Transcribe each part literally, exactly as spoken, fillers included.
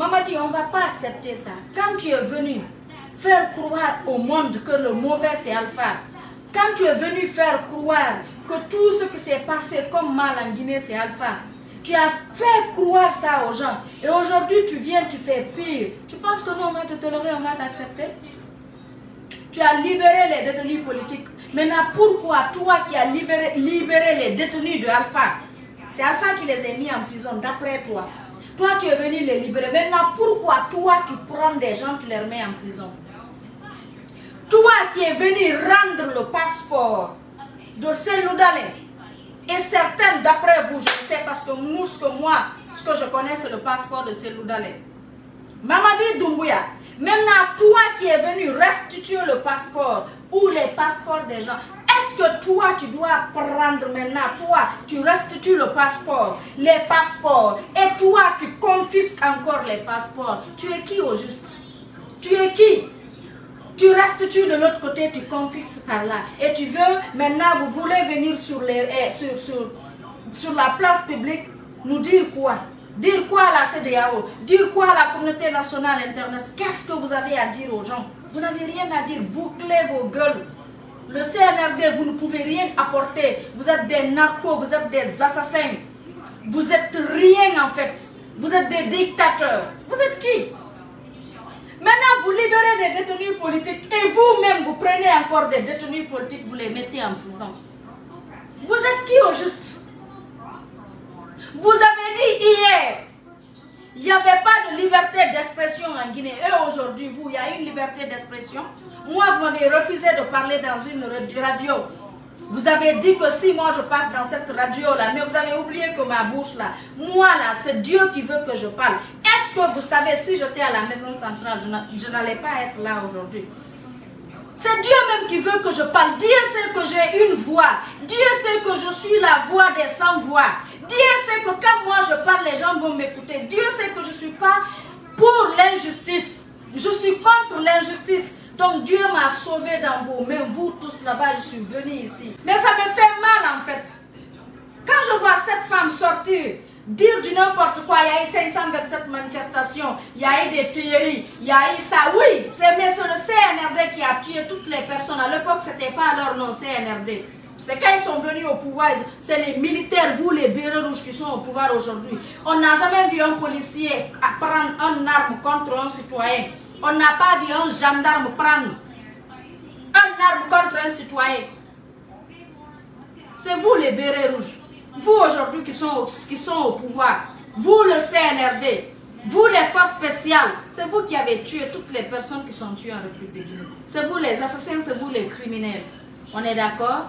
Maman dit, on ne va pas accepter ça. Quand tu es venu faire croire au monde que le mauvais c'est Alpha, quand tu es venu faire croire que tout ce qui s'est passé comme mal en Guinée c'est Alpha, tu as fait croire ça aux gens. Et aujourd'hui tu viens, tu fais pire. Tu penses que nous on va te tolérer, on va t'accepter? Tu as libéré les détenus politiques. Maintenant, pourquoi toi qui as libéré, libéré les détenus de Alpha, c'est Alpha qui les a mis en prison, d'après toi. Toi, tu es venu les libérer. Maintenant, pourquoi toi, tu prends des gens, tu les remets en prison? Toi qui es venu rendre le passeport de Cellou Dalein, et certaines d'après vous, je sais parce que nous, ce que moi, ce que je connais, c'est le passeport de Cellou Dalein. Mamadi Doumbouya, maintenant, toi qui es venu restituer le passeport ou les passeports des gens, est-ce que toi, tu dois prendre maintenant, toi, tu restitues le passeport, les passeports, et toi, tu confisques encore les passeports? Tu es qui au juste? Tu es qui? Tu restitues de l'autre côté, tu confisques par là. Et tu veux, maintenant, vous voulez venir sur, les, eh, sur, sur, sur la place publique, nous dire quoi? Dire quoi à la C E D E A O? Dire quoi à la communauté nationale internationale? Qu'est-ce que vous avez à dire aux gens? Vous n'avez rien à dire, bouclez vos gueules. Le C N R D, vous ne pouvez rien apporter. Vous êtes des narcos, vous êtes des assassins. Vous êtes rien en fait. Vous êtes des dictateurs. Vous êtes qui? Maintenant, vous libérez des détenus politiques et vous-même, vous prenez encore des détenus politiques, vous les mettez en prison. Vous êtes qui au juste? Vous avez dit hier, il n'y avait pas de liberté d'expression en Guinée. Et aujourd'hui, vous, il y a une liberté d'expression. Moi, vous m'avez refusé de parler dans une radio. Vous avez dit que si moi je passe dans cette radio-là, mais vous avez oublié que ma bouche là, moi là, c'est Dieu qui veut que je parle. Est-ce que vous savez, si j'étais à la maison centrale, je n'allais pas être là aujourd'hui? C'est Dieu même qui veut que je parle. Dieu sait que j'ai une voix. Dieu sait que je suis la voix des sans-voix. Dieu sait que quand moi je parle, les gens vont m'écouter. Dieu sait que je ne suis pas pour l'injustice. Je suis contre l'injustice. Donc Dieu m'a sauvé dans vos mains, vous tous là-bas, je suis venu ici. Mais ça me fait mal en fait. Quand je vois cette femme sortir, dire du n'importe quoi, il y a eu cinq cent vingt-sept manifestations, il y a eu des tueries, il y a eu ça, oui, c'est mais c'est le C N R D qui a tué toutes les personnes. À l'époque, ce n'était pas leur nom, C N R D. C'est quand ils sont venus au pouvoir, c'est les militaires, vous les bérets rouges qui sont au pouvoir aujourd'hui. On n'a jamais vu un policier prendre une arme contre un citoyen. On n'a pas vu un gendarme prendre une arme contre un citoyen. C'est vous les bérets rouges. Vous aujourd'hui qui sont, qui sont au pouvoir. Vous le C N R D. Vous les forces spéciales. C'est vous qui avez tué toutes les personnes qui sont tuées en République de Guinée. C'est vous les assassins, c'est vous les criminels. On est d'accord?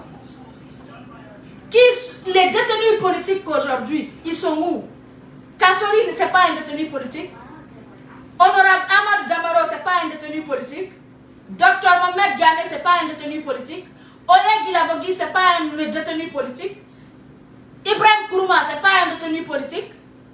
Qui, les détenus politiques aujourd'hui, ils sont où? Kassori, ce n'est pas un détenu politique. Honorable Ahmad Damaro, ce n'est pas un détenu politique. Docteur Mohamed Diané, ce n'est pas un détenu politique. Oye Guilavogui, ce n'est pas un détenu politique. Ibrahim Kourouma, ce n'est pas un détenu politique.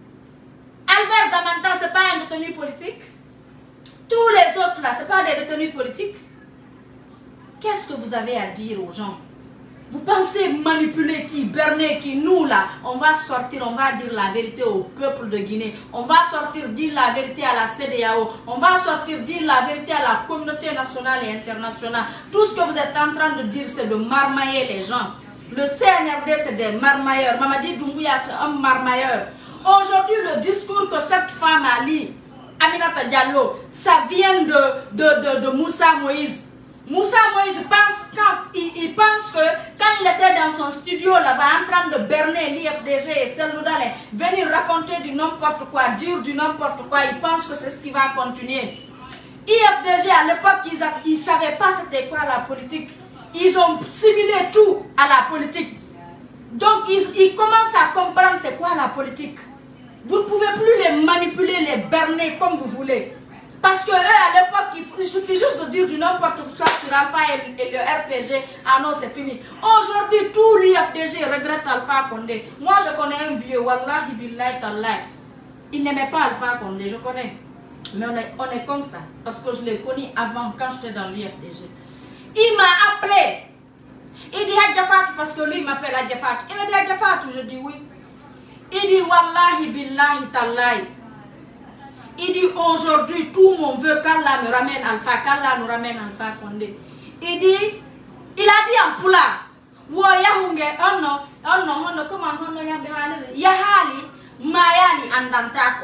Albert Damanta, ce n'est pas un détenu politique. Tous les autres là, ce n'est pas des détenus politiques. Qu'est-ce que vous avez à dire aux gens? Vous pensez manipuler qui, berner qui, nous là, on va sortir, on va dire la vérité au peuple de Guinée. On va sortir, dire la vérité à la C E D E A O. On va sortir, dire la vérité à la communauté nationale et internationale. Tout ce que vous êtes en train de dire, c'est de marmailler les gens. Le C N R D, c'est des marmailleurs. Mamadi Doumbouya, c'est un marmailleur. Aujourd'hui, le discours que cette femme a lu, Aminata Diallo, ça vient de, de, de, de Moussa Moïse. Moussa Moïse, je pense, quand, il, il pense que quand il était dans son studio là-bas en train de berner l'I F D G et Cellou Dalein, venir raconter du n'importe quoi, dire du n'importe quoi, il pense que c'est ce qui va continuer. I F D G, à l'époque, ils ne savaient pas c'était quoi la politique. Ils ont simulé tout à la politique. Donc, ils, ils commencent à comprendre c'est quoi la politique. Vous ne pouvez plus les manipuler, les berner comme vous voulez. Parce que eux, à l'époque, il suffit juste de dire du n'importe quoi sur Alpha et, et le R P G. Ah non, c'est fini. Aujourd'hui, tout l'I F D G regrette Alpha Condé. Moi, je connais un vieux, Wallahi billahi tallahi. Il n'aimait pas Alpha Condé, je connais. Mais on est, on est comme ça. Parce que je l'ai connu avant, quand j'étais dans l'I F D G. Il m'a appelé. Il dit Hadjafat, parce que lui, il m'appelle Hadjafat. Il m'a dit Hadjafat, je dis oui. Il dit Wallahi billahi tallahi. Il dit aujourd'hui, tout mon vœu, qu'Allah me ramène Alpha, qu'Allah nous ramène Alpha Condé. Il dit, il a dit en Pula, Woyahunge, oh non, oh non, oh non, comment on a Yahali, Mayali, Andantako.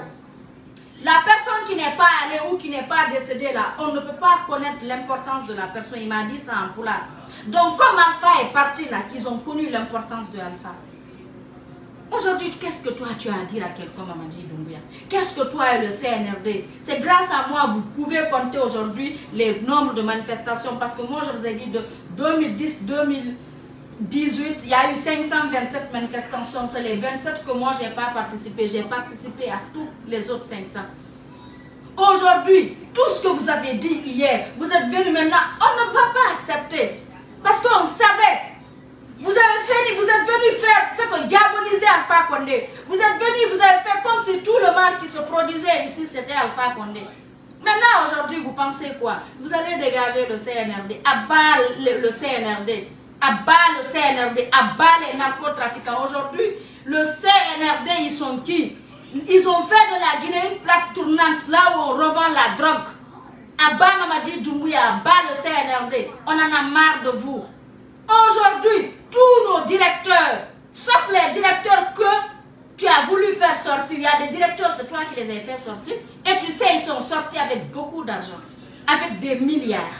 La personne qui n'est pas allée ou qui n'est pas décédée là, on ne peut pas connaître l'importance de la personne. Il m'a dit ça en Pula. Donc comme Alpha est parti là, qu'ils ont connu l'importance de Alpha. Aujourd'hui, qu'est-ce que toi tu as à dire à quelqu'un, Mamadi Doumbouya? Qu'est-ce que toi et le C N R D? C'est grâce à moi, vous pouvez compter aujourd'hui les nombres de manifestations. Parce que moi, je vous ai dit de deux mille dix à deux mille dix-huit, il y a eu cinq cent vingt-sept manifestations. C'est les vingt-sept que moi, je n'ai pas participé. J'ai participé à tous les autres cinq cents. Aujourd'hui, tout ce que vous avez dit hier, vous êtes venu maintenant, on ne va pas accepter. Parce qu'on savait. Vous avez fait, vous êtes venu faire ce que diaboliser Alpha Condé. Vous êtes venu, vous avez fait comme si tout le mal qui se produisait ici, c'était Alpha Condé. Maintenant, aujourd'hui, vous pensez quoi? Vous allez dégager le C N R D, abat le, le C N R D, abat le C N R D, abat les narcotrafiquants. Aujourd'hui, le C N R D, ils sont qui? Ils ont fait de la Guinée une plaque tournante, là où on revend la drogue. Abat Mamadi Doumbouya, abat le C N R D. On en a marre de vous. Aujourd'hui, tous nos directeurs, sauf les directeurs que tu as voulu faire sortir, il y a des directeurs, c'est toi qui les as fait sortir, et tu sais, ils sont sortis avec beaucoup d'argent, avec des milliards.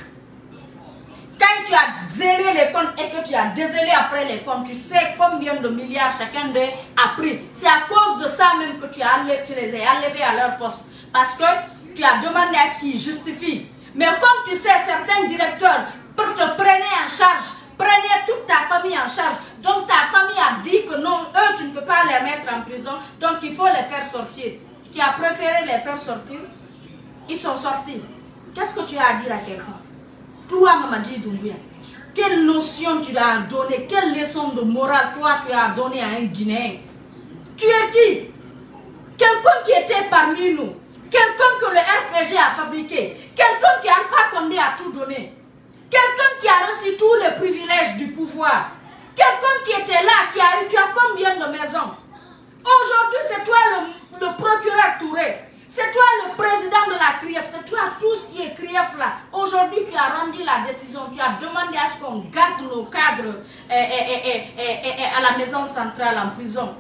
Quand tu as zélé les comptes et que tu as dézélé après les comptes, tu sais combien de milliards chacun d'eux a pris. C'est à cause de ça même que tu, as enlevé, tu les as enlevés à leur poste. Parce que tu as demandé à ce qu'ils justifient. Mais comme tu sais, certains directeurs te prenaient en charge, prenez toute ta famille en charge. Donc ta famille a dit que non, eux, tu ne peux pas les mettre en prison. Donc il faut les faire sortir. Tu as préféré les faire sortir. Ils sont sortis. Qu'est-ce que tu as à dire à quelqu'un? Toi, Mamadi Doumbouya, quelle notion tu as donné? Quelle leçon de morale toi tu as donné à un Guinéen? Tu es qui? Quelqu'un qui était parmi nous. Quelqu'un que le R P G a fabriqué. Quelqu'un qui Alpha Condé a tout donné. Quelqu'un qui a reçu tous les privilèges du pouvoir. Quelqu'un qui était là, qui a eu, tu as combien de maisons? Aujourd'hui, c'est toi le, le procureur Touré. C'est toi le président de la C R I E F. C'est toi tout ce qui est C R I E F là. Aujourd'hui, tu as rendu la décision. Tu as demandé à ce qu'on garde nos cadres et, et, et, et, et, et à la maison centrale en prison.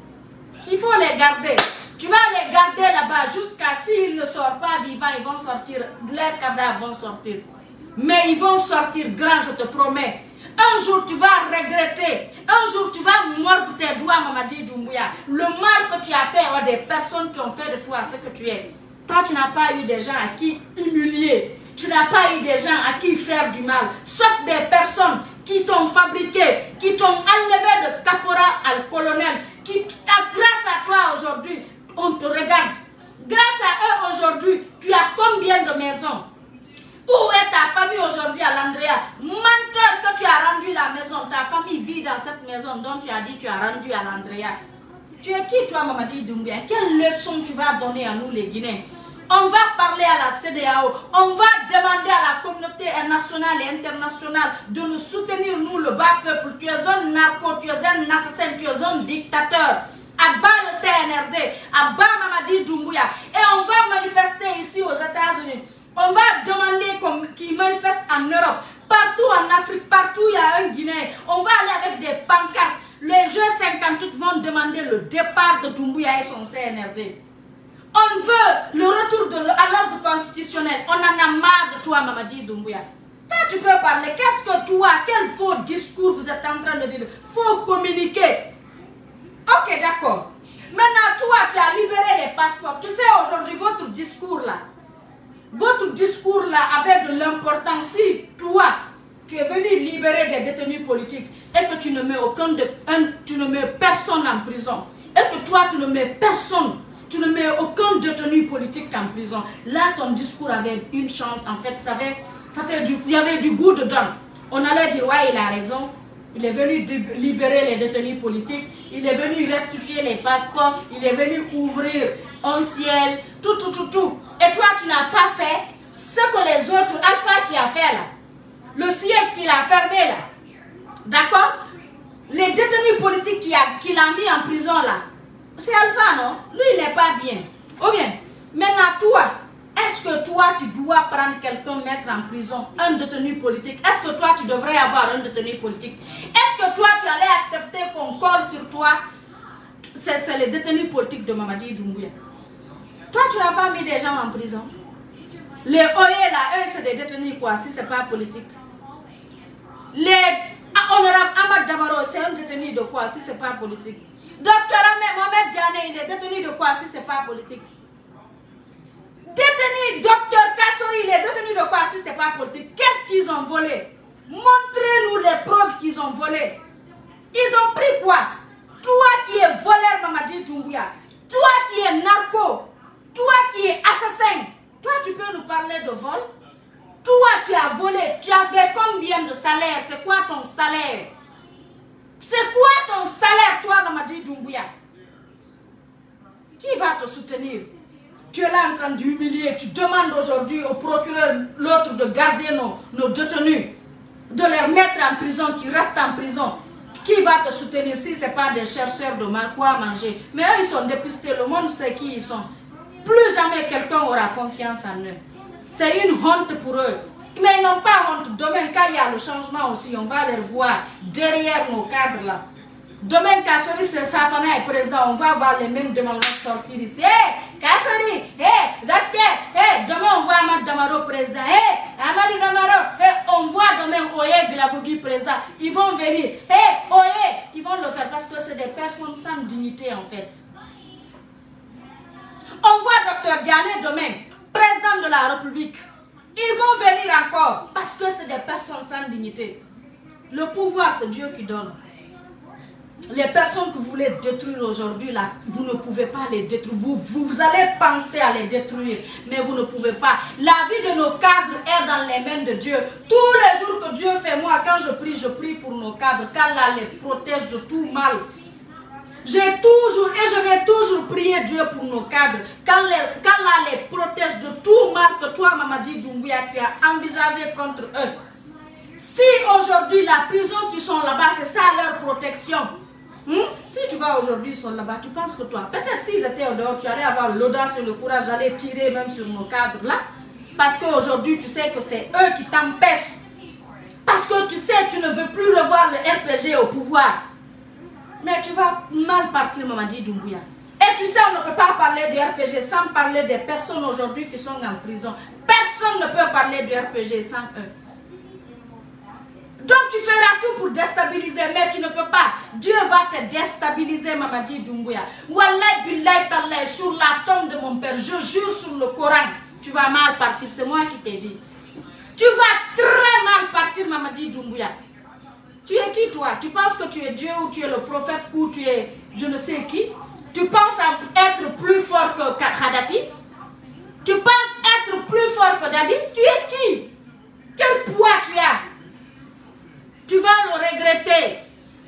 Il faut les garder. Tu vas les garder là-bas jusqu'à s'ils ne sortent pas vivants, ils vont sortir, leurs cadavres vont sortir. Mais ils vont sortir grands, je te promets. Un jour, tu vas regretter. Un jour, tu vas mordre tes doigts, Mamadi Doumbouya. Le mal que tu as fait à des personnes qui ont fait de toi ce que tu es. Toi, tu n'as pas eu des gens à qui humilier. Tu n'as pas eu des gens à qui faire du mal. Sauf des personnes qui t'ont fabriqué, qui t'ont enlevé de caporal al colonel. Qui, grâce à toi aujourd'hui, on te regarde. Grâce à eux aujourd'hui, tu as combien de maisons? Où est ta famille aujourd'hui à l'Andrea? Menteur que tu as rendu la maison. Ta famille vit dans cette maison dont tu as dit que tu as rendu à l'Andrea. Tu es qui toi, Mamadi Doumbouya? Quelle leçon tu vas donner à nous les Guinéens? On va parler à la C D A O. On va demander à la communauté nationale et internationale de nous soutenir, nous le bas peuple. Tu es un narco, tu es un assassin, tu es un dictateur. Abat le C N R D, abat Mamadi Doumbouya. Et on va manifester ici aux États-Unis. On va demander qu'ils manifestent en Europe, partout en Afrique, partout il y a un Guinéen. On va aller avec des pancartes. Les G cinquante-huit vont demander le départ de Doumbouya et son C N R D. On veut le retour de, à l'ordre constitutionnel. On en a marre de toi, Mamadi Doumbouya. Toi, tu peux parler. Qu'est-ce que toi, quel faux discours vous êtes en train de dire? Faut communiquer. Ok, d'accord. Maintenant, toi, tu as libéré les passeports. Tu sais, aujourd'hui, votre discours là, votre discours là avait de l'importance. Si toi, tu es venu libérer des détenus politiques et que tu ne mets aucun de, un, tu ne mets personne en prison, et que toi, tu ne mets personne, tu ne mets aucun détenu politique en prison, là, ton discours avait une chance. En fait, ça avait, ça fait du, il y avait du goût dedans. On allait dire, ouais, il a raison. Il est venu libérer les détenus politiques. Il est venu restituer les passeports. Il est venu ouvrir un siège. Tout, tout, tout, tout. Et toi, tu n'as pas fait ce que les autres, Alpha qui a fait là. Le siège qu'il a fermé là. D'accord? Les détenus politiques qu'il a, qu'il a mis en prison là. C'est Alpha, non? Lui, il n'est pas bien. Ou bien, Maintenant, toi, est-ce que toi, tu dois prendre quelqu'un, mettre en prison, un détenu politique? Est-ce que toi, tu devrais avoir un détenu politique? Est-ce que toi, tu allais accepter qu'on colle sur toi? C'est les détenus politiques de Mamadi Doumbouya. Toi, tu n'as pas mis des gens en prison. Les Oye, là, eux, c'est des détenus, quoi, si c'est pas politique. Les honorables Ahmad Damaro, c'est un détenu de quoi, si c'est pas politique. Docteur Mohamed Diané, il est détenu de quoi, si c'est pas politique. Détenu, docteur Kassori, il est détenu de quoi, si c'est pas politique. Qu'est-ce qu'ils ont volé? Montrez-nous les preuves qu'ils ont volé. Ils ont pris quoi? Toi qui es voleur Mamadi Doumbouya, toi qui es narco, toi qui es assassin, toi tu peux nous parler de vol? Toi tu as volé, tu avais combien de salaire? C'est quoi ton salaire? C'est quoi ton salaire toi Mamadi Doumbouya? Qui va te soutenir? Tu es là en train d'humilier, tu demandes aujourd'hui au procureur, l'autre de garder nos, nos détenus, de les mettre en prison, qui restent en prison. Qui va te soutenir si ce n'est pas des chercheurs de mal quoi manger? Mais eux, ils sont dépistés, le monde sait qui ils sont. Plus jamais quelqu'un aura confiance en eux. C'est une honte pour eux. Mais ils n'ont pas honte. Demain, quand il y a le changement aussi, on va les voir derrière nos cadres là. Demain, Kassori Fafana est président, on va voir les mêmes demandants sortir ici. Hé, hey, Kassori, hé, hey, docteur, hé, hey, demain on voit Ahmad Damaro président. Hé, hey, Ahmad Damaro, hey, on voit demain Oye Glavogui président. Ils vont venir. Hé, hey, Oye, ils vont le faire parce que c'est des personnes sans dignité en fait. On voit docteur Diané demain, président de la République. Ils vont venir encore parce que c'est des personnes sans dignité. Le pouvoir, c'est Dieu qui donne. Les personnes que vous voulez détruire aujourd'hui, là, vous ne pouvez pas les détruire. Vous, vous, vous allez penser à les détruire, mais vous ne pouvez pas. La vie de nos cadres est dans les mains de Dieu. Tous les jours que Dieu fait, moi, quand je prie, je prie pour nos cadres, qu'Allah les protège de tout mal. J'ai toujours, et je vais toujours prier Dieu pour nos cadres, qu'Allah les protège de tout mal que toi, Mamadi Doumbouya, tu as envisagé contre eux. Si aujourd'hui, la prison qui sont là-bas, c'est ça leur protection. Hmm? Si tu vas aujourd'hui, ils sont là-bas, tu penses que toi, peut-être s'ils étaient au dehors, tu allais avoir l'audace et le courage d'aller tirer même sur nos cadres là. Parce qu'aujourd'hui, tu sais que c'est eux qui t'empêchent. Parce que tu sais, tu ne veux plus revoir le R P G au pouvoir. Mais tu vas mal partir, Mamadi Doumbouya. Et tu sais, on ne peut pas parler du R P G sans parler des personnes aujourd'hui qui sont en prison. Personne ne peut parler du R P G sans eux. Donc tu feras tout pour déstabiliser, mais tu ne peux pas. Dieu va te déstabiliser, Mamadi Doumbouya. Wallah billahi tallah, sur la tombe de mon père, je jure sur le Coran, tu vas mal partir. C'est moi qui t'ai dit. Tu vas très mal partir, Mamadi Doumbouya. Tu es qui toi? Tu penses que tu es Dieu ou tu es le prophète ou tu es je ne sais qui? Tu penses être plus fort que Kadhafi? Tu penses être plus fort que Dadis? Tu es qui? Quel poids tu as? Tu vas le regretter.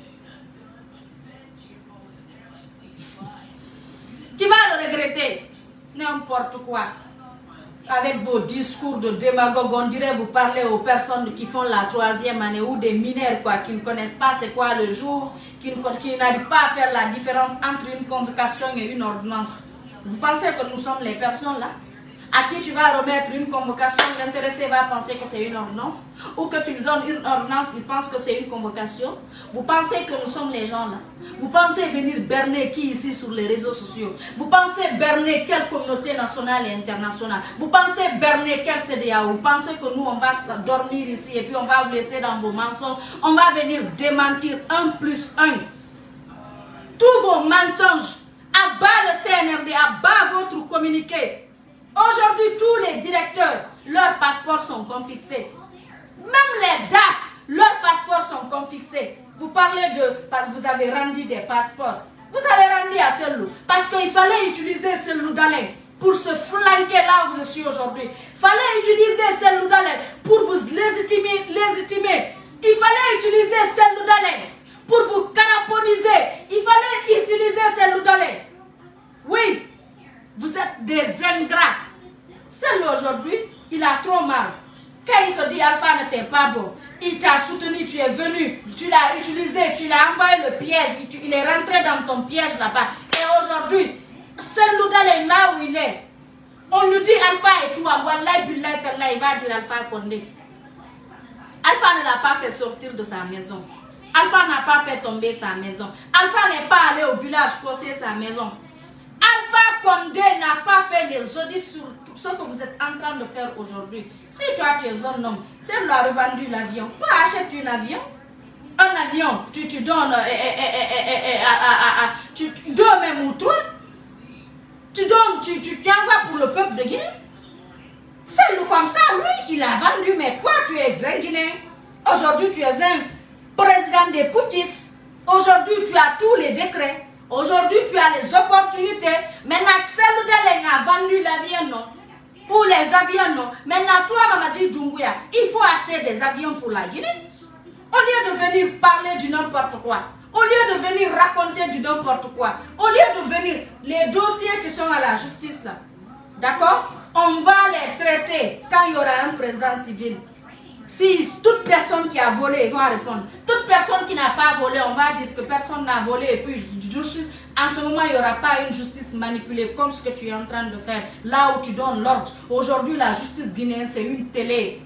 Tu vas le regretter. N'importe quoi. Avec vos discours de démagogue, on dirait vous parlez aux personnes qui font la troisième année ou des mineurs quoi, qui ne connaissent pas c'est quoi le jour, qui, qui n'arrivent pas à faire la différence entre une convocation et une ordonnance. Vous pensez que nous sommes les personnes là? À qui tu vas remettre une convocation, l'intéressé va penser que c'est une ordonnance. Ou que tu lui donnes une ordonnance, il pense que c'est une convocation. Vous pensez que nous sommes les gens là. Vous pensez venir berner qui ici sur les réseaux sociaux. Vous pensez berner quelle communauté nationale et internationale. Vous pensez berner quel C D A O. Vous pensez que nous on va dormir ici et puis on va vous laisser dans vos mensonges. On va venir démentir un plus un. Tous vos mensonges. À bas le C N R D, à bas votre communiqué. Aujourd'hui, tous les directeurs, leurs passeports sont confisqués. Même les D A F, leurs passeports sont confisqués. Vous parlez de... parce que vous avez rendu des passeports. Vous avez rendu à Selou. Parce qu'il fallait utiliser Selou Dalen pour se flanquer là où je suis aujourd'hui. Il fallait utiliser Selou Dalen pour vous légitimer, légitimer. Il fallait utiliser Selou Dalen pour vous caraponiser. Il fallait utiliser Selou Dalen. Oui. Vous êtes des ingrats. Celle aujourd'hui, il a trop mal. Quand il se dit Alpha n'était pas bon, il t'a soutenu, tu es venu, tu l'as utilisé, tu l'as envoyé le piège, il est rentré dans ton piège là-bas. Et aujourd'hui, Selou Dalen est là où il est. On lui dit Alpha et tout, Wallahi billahi tallah, il va dire Alpha Condé. Alpha ne l'a pas fait sortir de sa maison. Alpha n'a pas fait tomber sa maison. Alpha n'est pas allé au village casser sa maison. Alpha Condé n'a pas fait les audits sur tout ce que vous êtes en train de faire aujourd'hui. Si toi tu es un homme, c'est lui a revendu l'avion. Toi achète un avion. Un avion, tu, tu donnes, euh, euh, euh, euh, euh, euh, euh, tu, tu, deux même ou trois. Tu donnes, tu, tu, tu envoies pour le peuple de Guinée. C'est lui comme ça, lui, il a vendu, mais toi tu es un Guinéen. Aujourd'hui tu es un président des Poutis. Aujourd'hui tu as tous les décrets. Aujourd'hui, tu as les opportunités. Maintenant, celle a vendu l'avion, non? Ou les avions, non? Maintenant, toi, Mamadi Doumbouya, il faut acheter des avions pour la Guinée. Au lieu de venir parler du n'importe quoi, au lieu de venir raconter du n'importe quoi, au lieu de venir, les dossiers qui sont à la justice, là, d'accord? On va les traiter quand il y aura un président civil. Si toute personne qui a volé va répondre, toute personne qui n'a pas volé, on va dire que personne n'a volé et puis justice, en ce moment il n'y aura pas une justice manipulée comme ce que tu es en train de faire, là où tu donnes l'ordre. Aujourd'hui la justice guinéenne c'est une télé.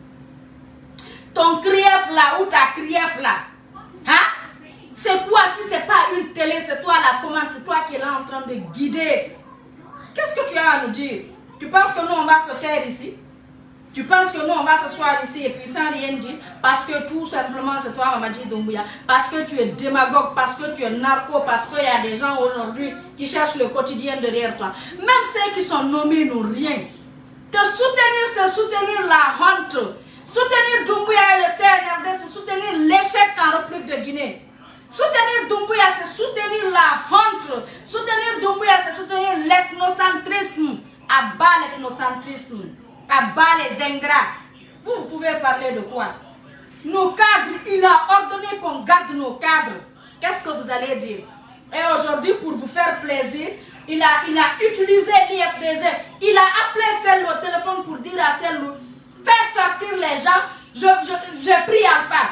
Ton crief là ou ta crief là, hein? C'est quoi si c'est pas une télé, c'est toi la commande, c'est toi qui es là en train de guider. Qu'est-ce que tu as à nous dire? Tu penses que nous on va se taire ici? Tu penses que nous, on va s'asseoir ici et puis sans rien dire parce que tout simplement c'est toi, Mamadi Doumbouya, parce que tu es démagogue, parce que tu es narco, parce qu'il y a des gens aujourd'hui qui cherchent le quotidien derrière toi. Même ceux qui sont nommés n'ont rien. Te soutenir, c'est soutenir la honte. Soutenir Doumbouya et le C N R D, c'est soutenir l'échec en République de Guinée. Soutenir Doumbouya, c'est soutenir la honte. Soutenir Doumbouya, c'est soutenir l'ethnocentrisme. À bas l'ethnocentrisme. À bas les ingrats. Vous pouvez parler de quoi? Nos cadres, il a ordonné qu'on garde nos cadres. Qu'est-ce que vous allez dire? Et aujourd'hui, pour vous faire plaisir, il a, il a utilisé l'I F D G. Il a appelé celle au téléphone pour dire à celle fais sortir les gens. Je, je, j'ai pris Alpha.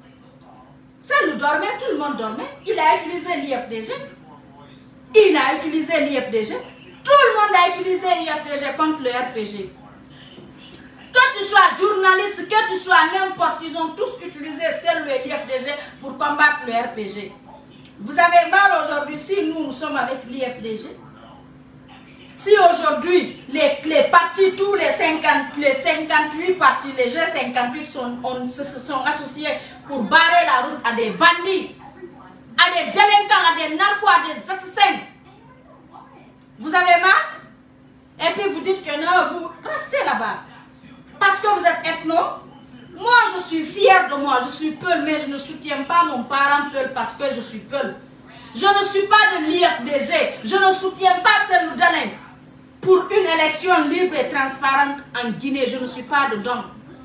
Celle dormait, tout le monde dormait. Il a utilisé l'I F D G. Il a utilisé l'I F D G. Tout le monde a utilisé l'I F D G contre le R P G. Que tu sois journaliste, que tu sois n'importe, ils ont tous utilisé celle de l'I F D G pour combattre le R P G. Vous avez mal aujourd'hui si nous, nous sommes avec l'I F D G? Si aujourd'hui, les, les partis, tous les, cinquante, les cinquante-huit partis, les G cinquante-huit sont, on, se, se sont associés pour barrer la route à des bandits, à des délinquants, à des narcos, à des assassins, vous avez mal? Et puis vous dites que non, vous restez là-bas. Parce que vous êtes ethno, moi je suis fière de moi, je suis Peul, mais je ne soutiens pas mon parent Peul parce que je suis Peul. Je ne suis pas de l'I F D G, je ne soutiens pas celle d'Alain. Pour une élection libre et transparente en Guinée, je ne suis pas dedans.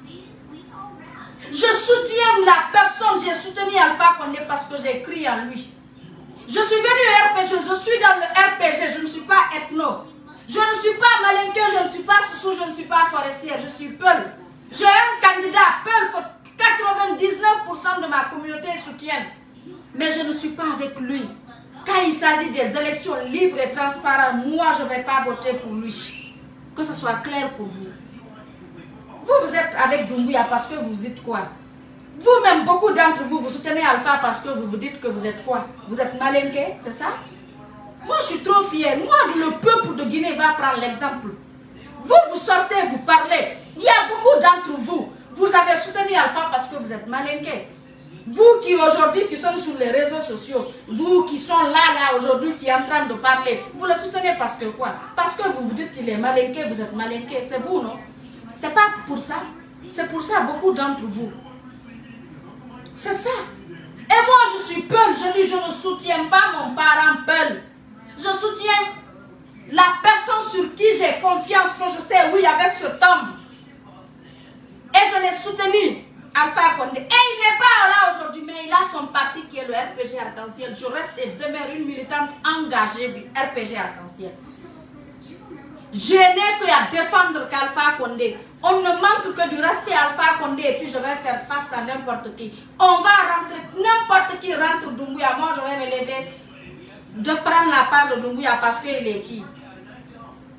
Je soutiens la personne, j'ai soutenu Alpha Condé parce que j'ai cru en lui. Je suis venu au R P G, je suis dans le R P G, je ne suis pas ethno. Je ne suis pas malinqué, je ne suis pas Soussou, je ne suis pas forestière, je suis Peul. J'ai un candidat Peul que quatre-vingt-dix-neuf pour cent de ma communauté soutiennent. Mais je ne suis pas avec lui. Quand il s'agit des élections libres et transparentes, moi je ne vais pas voter pour lui. Que ce soit clair pour vous. Vous, vous êtes avec Doumbouya parce que vous dites quoi? Vous-même, beaucoup d'entre vous, vous soutenez Alpha parce que vous vous dites que vous êtes quoi? Vous êtes malinqué, c'est ça? Moi, je suis trop fière. Moi, le peuple de Guinée va prendre l'exemple. Vous, vous sortez, vous parlez. Il y a beaucoup d'entre vous. Vous avez soutenu Alpha parce que vous êtes malinqués. Vous qui aujourd'hui, qui sont sur les réseaux sociaux, vous qui sont là, là, aujourd'hui, qui est en train de parler, vous le soutenez parce que quoi? Parce que vous vous dites qu'il est malinqué, vous êtes malinqué. C'est vous, non? C'est pas pour ça. C'est pour ça, beaucoup d'entre vous. C'est ça. Et moi, je suis Peul. Je dis, je ne soutiens pas mon parent Peul. Je soutiens la personne sur qui j'ai confiance, que je sais, oui, avec ce homme. Et je l'ai soutenu, Alpha Condé. Et il n'est pas là aujourd'hui, mais il a son parti qui est le R P G Arc-en-Ciel. Je reste et demeure une militante engagée du R P G Arc-en-Ciel. Je n'ai qu'à défendre qu'Alpha Condé. On ne manque que du respect à Alpha Condé et puis je vais faire face à n'importe qui. On va rentrer, n'importe qui rentre Doumbouya. Moi, je vais me lever de prendre la part de Doumbouya parce qu'il est qui?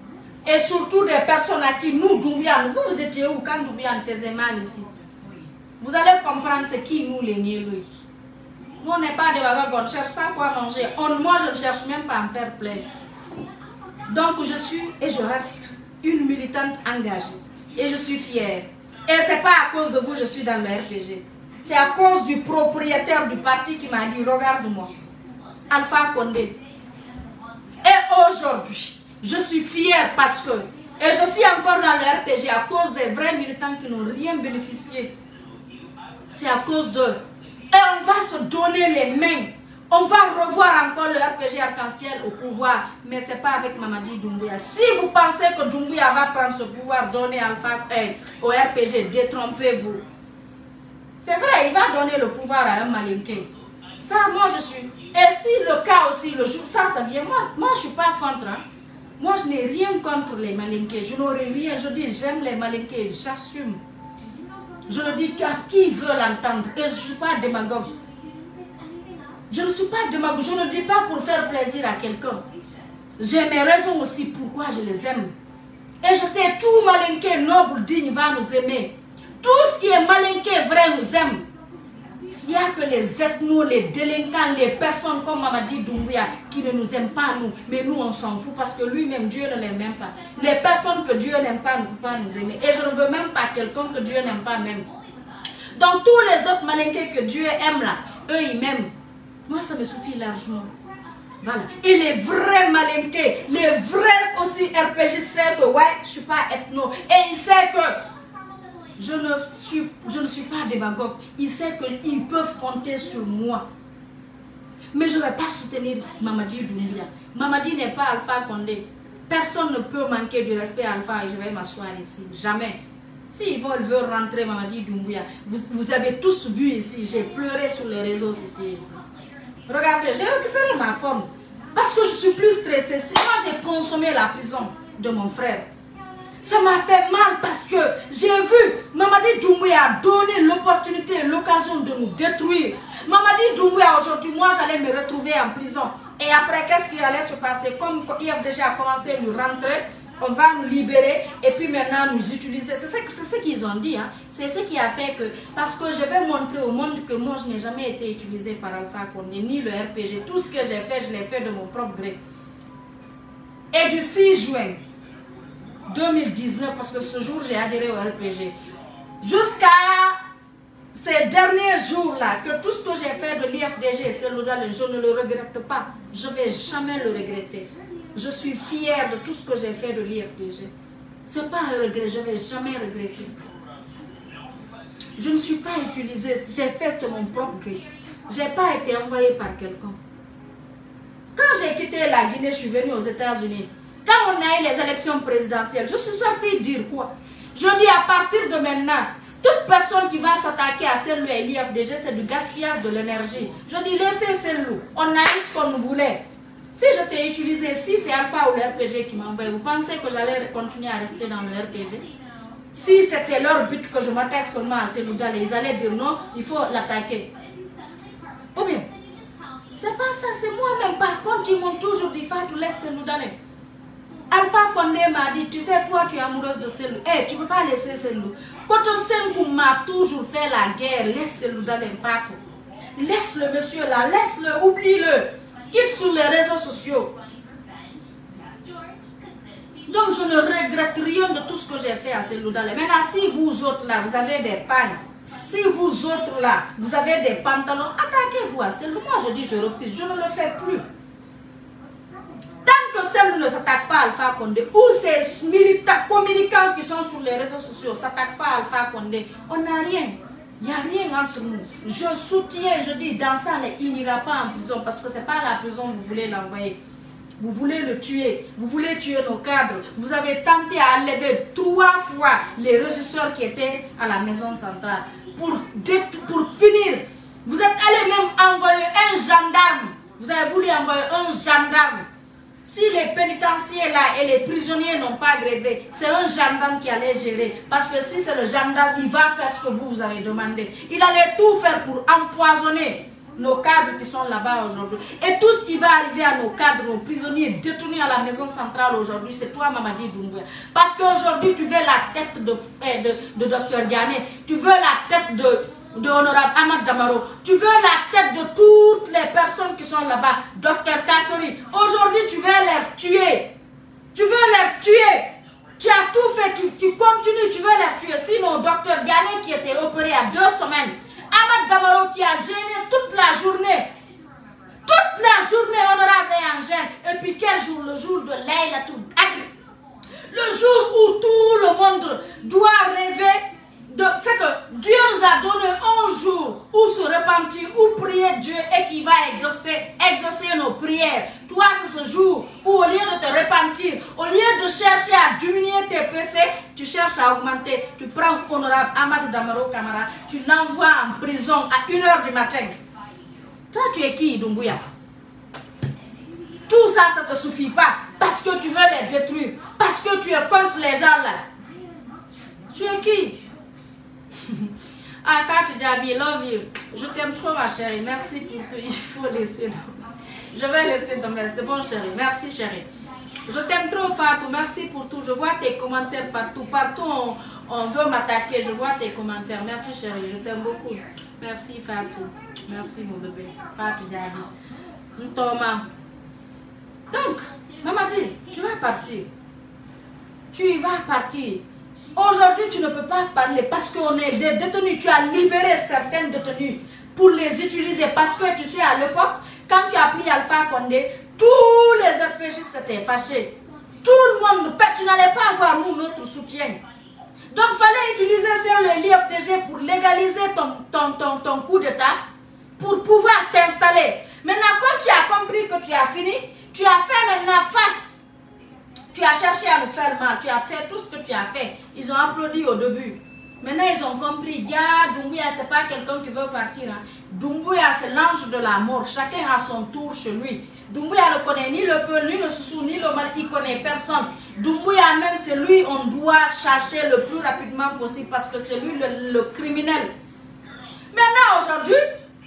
Et surtout des personnes à qui nous, Doumbouya, vous, vous étiez où quand Doumbouya faisait mal ici? Vous allez comprendre ce qui nous les nie, lui. Nous, on n'est pas des vagabonds, on ne cherche pas quoi manger. On, moi, je ne cherche même pas à me faire plaisir. Donc, je suis et je reste une militante engagée. Et je suis fière. Et ce n'est pas à cause de vous que je suis dans le R P G. C'est à cause du propriétaire du parti qui m'a dit, regarde-moi, Alpha Condé. Et aujourd'hui, je suis fière parce que, et je suis encore dans le R P G à cause des vrais militants qui n'ont rien bénéficié. C'est à cause d'eux. Et on va se donner les mains. On va revoir encore le R P G arc-en-ciel au pouvoir. Mais ce n'est pas avec Mamadi Doumbouya. Si vous pensez que Doumbouya va prendre ce pouvoir, donner Alpha, eh, au R P G, détrompez-vous. C'est vrai, il va donner le pouvoir à un malinqué. Ça, moi, je suis. Et si le cas aussi, le jour, ça, ça vient. Moi, moi je ne suis pas contre. Hein. Moi, je n'ai rien contre les malinqués. Je n'aurais rien. Je dis, j'aime les malinqués. J'assume. Je le dis à qui veut l'entendre. Et je ne suis pas démagogue. Je ne suis pas démagogue. Je ne dis pas pour faire plaisir à quelqu'un. J'ai mes raisons aussi pourquoi je les aime. Et je sais, tout malinqué, noble, digne va nous aimer. Tout ce qui est malinqué, vrai, nous aime. S'il n'y a que les ethnos, les délinquants, les personnes comme Mamadi Doumbouya qui ne nous aiment pas, nous, mais nous on s'en fout parce que lui-même, Dieu ne l'aime même pas. Les personnes que Dieu n'aime pas ne peuvent pas nous aimer. Et je ne veux même pas quelqu'un que Dieu n'aime pas même. Donc tous les autres malinqués que Dieu aime là, eux ils m'aiment. Moi ça me suffit largement. Voilà. Et les vrais malinqués, les vrais aussi R P G savent que ouais, je ne suis pas ethno. Et ils savent que Je ne, suis, je ne suis pas démagogue. Ils savent qu'ils peuvent compter sur moi. Mais je ne vais pas soutenir Mamadi Doumbouya. Mamadi n'est pas Alpha Condé. Personne ne peut manquer de respect à Alpha et je vais m'asseoir ici. Jamais. S'ils veulent, veulent rentrer Mamadi Doumbouya, vous, vous avez tous vu ici, j'ai pleuré sur les réseaux sociaux ici. Regardez, j'ai récupéré ma forme. Parce que je suis plus stressée. Si moi j'ai consommé la prison de mon frère, ça m'a fait mal parce que j'ai vu Mamadi Doumbouya a donné l'opportunité, l'occasion de nous détruire. Mamadi Doumbouya aujourd'hui, moi j'allais me retrouver en prison. Et après, qu'est-ce qui allait se passer? Comme il a déjà commencé à nous rentrer, on va nous libérer et puis maintenant nous utiliser. C'est ce, ce qu'ils ont dit. Hein. C'est ce qui a fait que, parce que je vais montrer au monde que moi je n'ai jamais été utilisé par Alpha Condé, ni le R P G. Tout ce que j'ai fait, je l'ai fait de mon propre gré. Et du six juin deux mille dix-neuf, parce que ce jour j'ai adhéré au R P G, jusqu'à ces derniers jours-là, que tout ce que j'ai fait de l'I F D G et Selloudal, je ne le regrette pas. Je ne vais jamais le regretter. Je suis fière de tout ce que j'ai fait de l'I F D G. Ce n'est pas un regret, je ne vais jamais regretter. Je ne suis pas utilisée, j'ai fait sur mon propre gré. Je n'ai pas été envoyée par quelqu'un. Quand j'ai quitté la Guinée, je suis venue aux États-Unis. Quand on a eu les élections présidentielles, je suis sortie dire quoi? Je dis à partir de maintenant, toute personne qui va s'attaquer à Sellou et l'I F D G, c'est du gaspillage de l'énergie. Je dis laissez Sellou, on a eu ce qu'on voulait. Si je t'ai utilisé, si c'est Alpha ou le R P G qui m'envoie, vous pensez que j'allais continuer à rester dans le R P G? Si c'était leur but que je m'attaque seulement à Sellou Dale, ils allaient dire non, il faut l'attaquer. Ou bien, c'est pas ça, c'est moi-même. Par contre, ils m'ont toujours dit, Fatou, laisse Sellou Dale. Alpha Condé m'a dit, tu sais, toi, tu es amoureuse de Sellou. Eh, hey, tu ne peux pas laisser Sellou. Quand Sellou m'a toujours fait la guerre, laisse Sellou Dale Fatou. Laisse le monsieur là, laisse-le, oublie-le. Quitte sur les réseaux sociaux. Donc, je ne regrette rien de tout ce que j'ai fait à Sellou Dale. Maintenant, si vous autres là, vous avez des pagnes, si vous autres là, vous avez des pantalons, attaquez-vous à Sellou. Moi, je dis, je refuse, je ne le fais plus. Tant que Sellou ne s'attaque pas à Alpha Condé, ou ces militants communicants qui sont sur les réseaux sociaux ne s'attaquent pas à Alpha Condé, on n'a rien. Il n'y a rien entre nous. Je soutiens, je dis, dans ça, il n'ira pas en prison parce que ce n'est pas la prison que vous voulez l'envoyer. Vous voulez le tuer, vous voulez tuer nos cadres. Vous avez tenté à enlever trois fois les régisseurs qui étaient à la maison centrale. Pour, pour finir, vous êtes allé même envoyer un gendarme. Vous avez voulu envoyer un gendarme. Si les pénitenciers là et les prisonniers n'ont pas grévé, c'est un gendarme qui allait gérer. Parce que si c'est le gendarme, il va faire ce que vous, vous avez demandé. Il allait tout faire pour empoisonner nos cadres qui sont là-bas aujourd'hui. Et tout ce qui va arriver à nos cadres, nos prisonniers détenus à la maison centrale aujourd'hui, c'est toi, Mamadi Doumbouya. Parce qu'aujourd'hui, tu veux la tête de, de, de Docteur Diané, tu veux la tête de, de Honorable Ahmad Damaro, tu veux la tête de toutes les personnes qui sont là-bas, Docteur Kassori. Aujourd'hui, tu veux les tuer. Tu veux les tuer. Tu as tout fait, tu, tu continues, tu veux les tuer. Sinon, Docteur Diané qui était opéré à deux semaines, Ahmad Damaro qui a gêné toute la journée, toute la journée honorable et en gêne. Et puis quel jour? Le jour de Laylatul Qadr. Le jour où tout le monde doit rêver. C'est que Dieu nous a donné un jour où se repentir, où prier Dieu et qui va exaucer, exaucer nos prières. Toi, c'est ce jour où au lieu de te repentir, au lieu de chercher à diminuer tes péchés, tu cherches à augmenter. Tu prends honorable Amadou Damaro Camara, tu l'envoies en prison à une heure du matin. Toi, tu es qui, Doumbouya? Tout ça, ça ne te suffit pas parce que tu veux les détruire, parce que tu es contre les gens là. Tu es qui? Ah, Fatou Diaby, love you. Je t'aime trop, ma chérie. Merci pour tout. Il faut laisser tomber. Je vais laisser tomber. C'est bon, chérie. Merci, chérie. Je t'aime trop, Fatou. Merci pour tout. Je vois tes commentaires partout. Partout, on, on veut m'attaquer. Je vois tes commentaires. Merci, chérie. Je t'aime beaucoup. Merci, Fatou. Merci, mon bébé. Fatou Diaby. Thomas. Donc, Mamadi, tu vas partir. Tu vas partir. Aujourd'hui, tu ne peux pas parler parce qu'on est des détenus. Tu as libéré certains détenus pour les utiliser. Parce que tu sais, à l'époque, quand tu as pris Alpha Condé, tous les R P J s'étaient fâchés. Tout le monde, tu n'allais pas avoir nous notre soutien. Donc, il fallait utiliser l'I F D G pour légaliser ton, ton, ton, ton coup d'État, pour pouvoir t'installer. Maintenant, quand tu as compris que tu as fini, tu as fait maintenant face. Tu as cherché à nous faire mal, tu as fait tout ce que tu as fait. Ils ont applaudi au début. Maintenant, ils ont compris. Ya, Doumbouya, ce n'est pas quelqu'un qui veut partir. Hein. Doumbouya, c'est l'ange de la mort. Chacun a son tour chez lui. Doumbouya ne connaît ni le peu, ni le soussou, ni le mal. Il ne connaît personne. Doumbouya, même, c'est lui, on doit chercher le plus rapidement possible parce que c'est lui le, le criminel. Maintenant, aujourd'hui,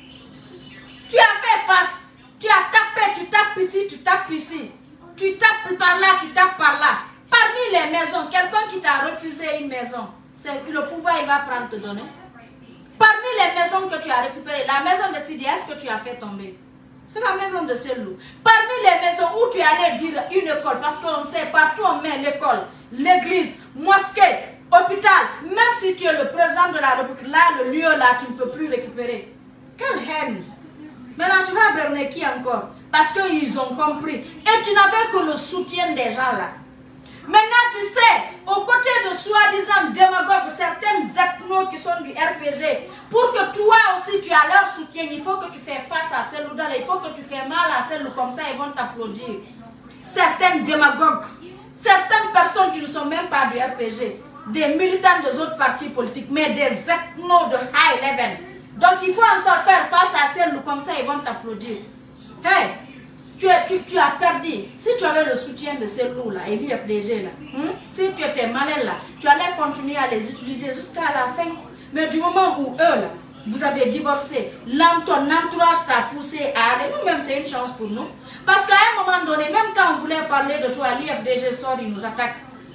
tu as fait face. Tu as tapé, tu tapes ici, tu tapes ici. Tu tapes par là, tu tapes par là. Parmi les maisons, quelqu'un qui t'a refusé une maison, c'est le pouvoir il va prendre te donner. Parmi les maisons que tu as récupérées, la maison de Sidi, est-ce que tu as fait tomber? C'est la maison de Selou. Parmi les maisons où tu allais dire une école, parce qu'on sait, partout on met l'école, l'église, mosquée, hôpital, même si tu es le président de la République, là, le lieu là, tu ne peux plus récupérer. Quelle haine! Maintenant, tu vas berner qui encore? Parce qu'ils ont compris. Et tu n'avais que le soutien des gens là. Maintenant, tu sais, aux côtés de soi-disant démagogues, certaines ethnos qui sont du R P G, pour que toi aussi tu as leur soutien, il faut que tu fasses face à celle là, il faut que tu fasses mal à celle comme ça, ils vont t'applaudir. Certaines démagogues, certaines personnes qui ne sont même pas du R P G, des militants des autres partis politiques, mais des ethnos de high level. Donc il faut encore faire face à celle comme ça, ils vont t'applaudir. Hey, tu, es, tu, tu as perdu. Si tu avais le soutien de ces loups-là et l'I F D G là, hein, si tu étais malin là, tu allais continuer à les utiliser jusqu'à la fin. Mais du moment où eux là, vous avez divorcé, ton entourage t'a poussé à aller, nous-mêmes c'est une chance pour nous. Parce qu'à un moment donné, même quand on voulait parler de toi, l'I F D G sort, il nous attaque.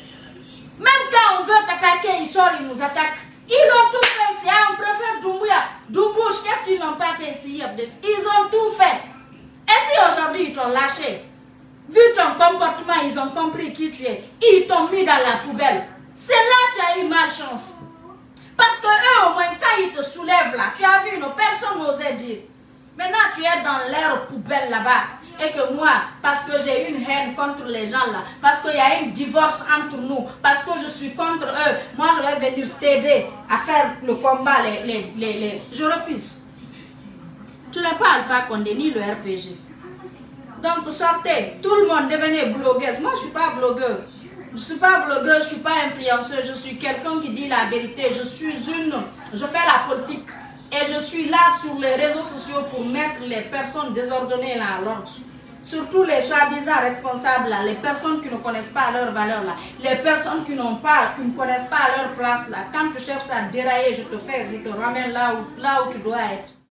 Même quand on veut t'attaquer, il sort, il nous attaque. Ils ont tout fait ici, on préfère Doumbouya. Doumbouche, qu'est-ce qu'ils n'ont pas fait ici? Ils ont tout fait. Et si aujourd'hui ils t'ont lâché, vu ton comportement, ils ont compris qui tu es, ils t'ont mis dans la poubelle. C'est là que tu as eu malchance. Parce que eux, au moins, quand ils te soulèvent là, tu as vu, nos personne n'osait dire. Maintenant, tu es dans leur poubelle là-bas. Et que moi, parce que j'ai une haine contre les gens là, parce qu'il y a un divorce entre nous, parce que je suis contre eux, moi je vais venir t'aider à faire le combat, les, les, les, les... je refuse. Tu n'es pas Alpha Condé ni le R P G. Donc sortez, tout le monde devenez blogueuse. Moi je ne suis pas blogueur. Je ne suis pas blogueuse, je ne suis pas influenceuse, je suis quelqu'un qui dit la vérité. Je suis une, je fais la politique. Et je suis là sur les réseaux sociaux pour mettre les personnes désordonnées là à l'ordre. Surtout les soi-disant responsables là, les personnes qui ne connaissent pas leur valeur là, les personnes qui n'ont pas, qui ne connaissent pas leur place là. Quand tu cherches à dérailler, je te fais, je te ramène là où, là où tu dois être.